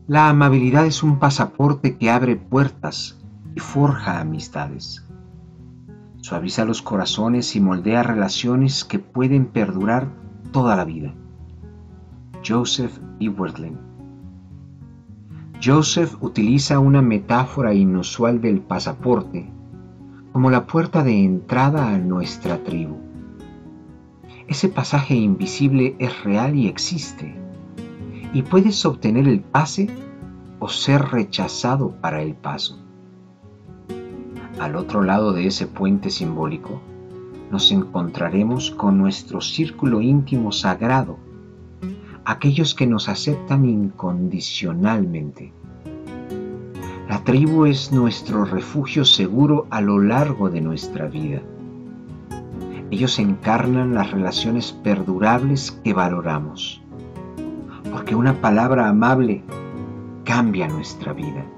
La amabilidad es un pasaporte que abre puertas y forja amistades. Suaviza los corazones y moldea relaciones que pueden perdurar toda la vida. Joseph E. Wirthlin. Joseph utiliza una metáfora inusual del pasaporte como la puerta de entrada a nuestra tribu. Ese pasaje invisible es real y existe, y puedes obtener el pase o ser rechazado para el paso. Al otro lado de ese puente simbólico, nos encontraremos con nuestro círculo íntimo sagrado, aquellos que nos aceptan incondicionalmente. La tribu es nuestro refugio seguro a lo largo de nuestra vida. Ellos encarnan las relaciones perdurables que valoramos, porque una palabra amable cambia nuestra vida.